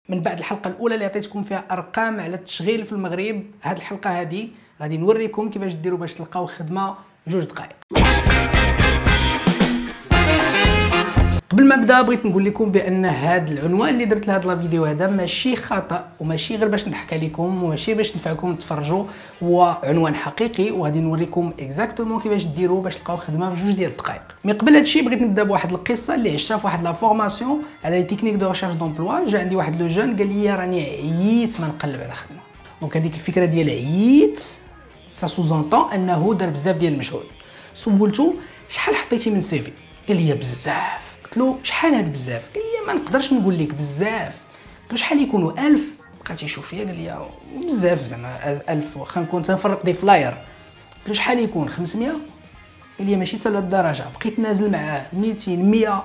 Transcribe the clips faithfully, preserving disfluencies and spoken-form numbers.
من بعد الحلقه الاولى اللي عطيتكم فيها ارقام على التشغيل في المغرب، هذه الحلقه هذه غادي نوريكم كيفاش ديروا باش تلقاو خدمه جوج دقائق. قبل ما نبدا بغيت نقول لكم بان هذا العنوان اللي درت لهذا الفيديو هذا ماشي خطا وماشي غير باش نحكي لكم وماشي باش نفعكم تفرجوا، هو عنوان حقيقي وغادي نوريكم اكزاكتومون كيفاش ديروا باش تلقاو خدمه في جوج ديال الدقائق. من قبل هذا الشيء بغيت نبدا بواحد القصه اللي عشتها في واحد لا فورماسيون على لي تكنيك دو ريشيرش دومبلوا. جا عندي واحد لو جون قال لي راني عييت ما نقلب على خدمه. دونك هذيك الفكره ديال عييت سا سوزونطون انه دار بزاف ديال المجهود. سولتو شحال حطيتي من سيفي؟ قال لي بزاف. قلت له شحال هاد بزاف؟ قال لي ما نقدرش نقول لك بزاف. قلت له شحال يكونوا ألف؟ بقى تيشوف فيا قال لي بزاف زعما ألف واخا نكون تنفرق دي فلاير. قلت له شحال يكون؟ خمسمية؟ قال لي ماشي حتى لهالدرجه. بقيت نازل معاه ميتين مية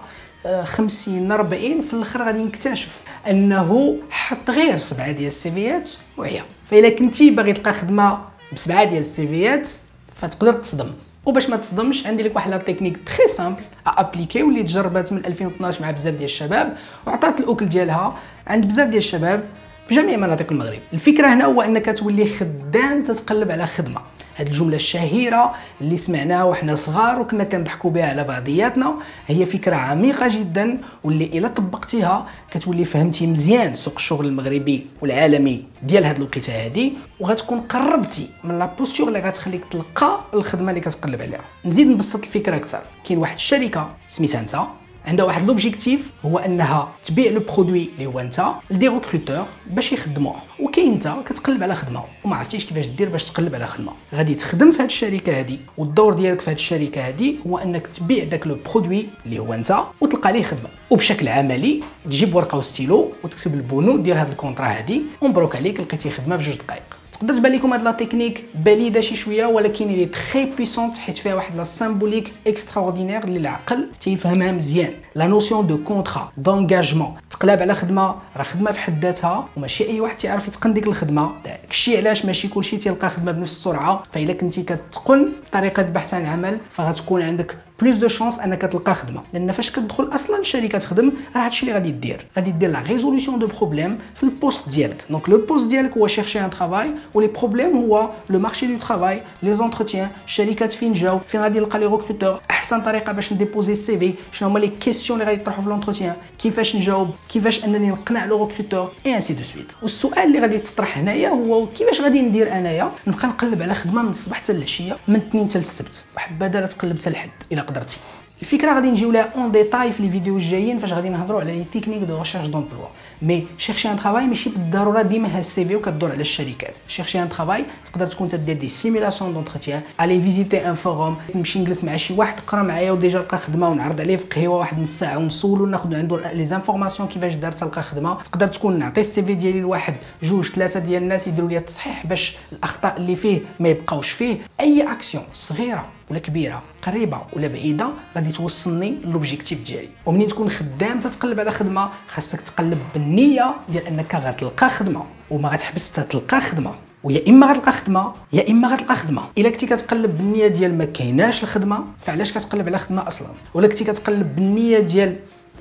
خمسين أربعين، في الاخر غادي نكتشف انه حط غير سبعه ديال السيفيات وعيا. فإلا كنتي باغي تلقى خدمه بسبعه ديال السيفيات فتقدر تصدم. وباش ما تصدمش عندي لك واحد لا تكنيك تري سامبل ابليكي واللي تجربات من ألفين واثناش مع بزاف ديال الشباب وعطات الاكل ديالها عند بزاف ديال الشباب في جميع مناطق المغرب. الفكره هنا هو انك تولي خدام تتقلب على خدمه. هذه الجمله الشهيره اللي سمعناها وحنا صغار وكنا كنضحكوا بها على بعضياتنا هي فكره عميقه جدا، واللي الا طبقتيها كتولي فهمتي مزيان سوق الشغل المغربي والعالمي ديال هذه الوقيته هذه، وغتكون قربتي من لا بوستور اللي غتخليك تلقى الخدمه اللي كتقلب عليها. نزيد نبسط الفكره اكثر. كاين واحد الشركه سميتها انت، عندها واحد لوبجيكتيف هو انها تبيع لو برودوي اللي هو انت لدي ريكروتور باش يخدموه، وكاين انت كتقلب على خدمه وما عرفتيش كيفاش دير باش تقلب على خدمه. غادي تخدم في هذه الشركه هذه، والدور ديالك في هذه الشركه هذه هو انك تبيع داك لو برودوي اللي هو انت وتلقى ليه خدمه. وبشكل عملي تجيب ورقه وستيلو وتكتب البنود ديال هذا الكونطرا هذه ومبروك عليك لقيتي خدمه في جوج دقائق. تقدر تبان لكم هاد لا تكنيك باليده شي شويه، ولكن اللي تري بويسونت حيت فيها واحد لا سامبوليك اكستراوردينير اللي العقل تيفهمها مزيان. لا نوسيون دو كونطرا دونغاجمون، تقلب على خدمه راه خدمه في حد ذاتها وماشي اي واحد تيعرف يتقن ديك الخدمه. داكشي علاش ماشي كلشي تيلقى خدمه بنفس السرعه. فاذا كنتي كتقن طريقه البحث عن العمل فغتكون عندك بلوس دو شانس انك تلقى خدمه، لان فاش كتدخل اصلا الشركه تخدم راه هادشي اللي غادي دير غادي دير لا ريزوليسيون دو بروبليم في البوست ديالك. دونك لو بوست ديالك هو شيرشي ان ترافاي، ولي بروبليم هو لو مارشي دو ترافاي، لي زونتروتيان، الشركات فين جاو، فين غادي نلقى لي ريكروتور، احسن طريقه باش نديبوزي السي في، شنو هما لي كيسيون اللي غادي يطرحوا في لونتروتيان، كيفاش نجاوب، كيفاش انني نقنع لو ريكروتور اي انسي دو سويت. والسؤال اللي غادي تطرح هنايا هو كيفاش غادي ندير انايا نبقى نقلب على خدمه من الصباح حتى العشيه، من الاثنين حتى السبت، وحبذا لا تقلب حتى الحد الا قدرتي. الفكره غادي نجيو لها اون ديتاي في لي فيديو الجايين فاش غادي نهضروا على لي تكنيك دو ريشيرش دومبلوا. مي شيرشي ان ترافاي ماشي بالضروره ديما ها السي في وكدور على الشركات. شيرشي ان ترافاي تقدر تكون تدير دي سيميلاسيون دونتروتيان، الي فيزيتي ان فوروم، نمشي نجلس مع شي واحد قرا معايا وديجا لقى خدمه ونعرض عليه في قهيوه واحد نص ساعه ونسولو ناخذ عنده لي زانفورماسيون كيفاش دار تلقى خدمه. تقدر تكون نعطي السي في ديالي لواحد جوج ثلاثه ديال الناس يديروا لي التصحيح باش الاخطاء اللي فيه ما يبقاوش فيه. اي اكسيون صغيره ولا كبيره قريبه ولا بعيده غادي توصلني لوبجيكتيف ديالي. ومنين تكون خدام تتقلب على خدمه خاصك تقلب بالنيه ديال انك غتلقى خدمه وما غتحبس حتى تلقى خدمه، ويا اما غتلقى خدمه يا اما غتلقى خدمه. الا كنتي كتقلب بالنيه ديال ما كايناش الخدمه فعلاش كتقلب على خدمه اصلا؟ ولا كنتي كتقلب بالنيه ديال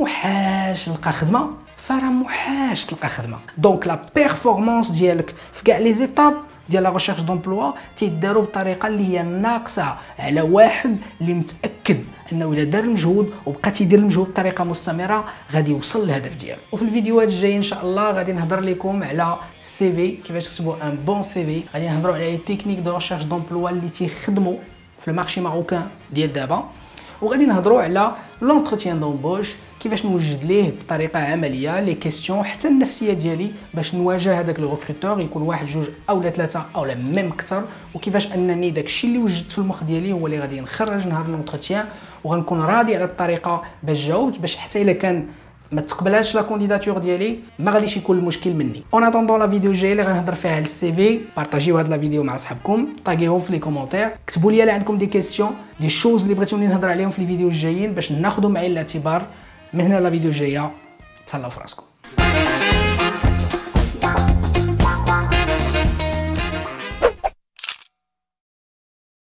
محاش نلقى خدمه فراه محاش تلقى خدمه. دونك لا بيرفورمانس ديالك في كاع لي زيتاب ديال لا ريشيرش دومبلوا تيداروا بطريقه اللي هي ناقصه على واحد اللي متاكد انه الا دار المجهود وبقى تيدير المجهود بطريقه مستمره غادي يوصل للهدف ديالو. وفي الفيديوهات الجايه ان شاء الله غادي نهضر لكم على سي في، كيفاش تكتبوا ان بون سي في، غادي نهضروا على لي تكنيك دو ريشيرش دومبلوا اللي تيخدموا في المارشي ماروكان ديال دابا، وغادي نهضروا على لونتروتيان دومبوش كيفاش نوجد ليه بطريقه عمليه لي كيسيون حتى النفسيه ديالي باش نواجه هذاك لو ريكروتور يكون واحد جوج اولا ثلاثه اولا ميم اكثر، وكيفاش انني داكشي اللي وجدت في المخ ديالي هو اللي غادي نخرج نهار لونتروتيان وغنكون راضي على الطريقه باش جاوبت، باش حتى الا كان ما تقبلهاش لا كونديداتور ديالي ما غاديش يكون المشكل مني. اون اتوندون لا فيديو الجايه اللي غنهضر فيها على السي في، بارطاجيو هاد لا فيديو مع صحابكم، طاغيهم في لي كومونتير، كتبوا لي الا عندكم دي كيسيون دي شوز اللي بغيتوني نهضر عليهم في لي فيديو الجايين باش ناخذهم معايا الاعتبار. من هنا لا فيديو الجايه، تهلاو في راسكم.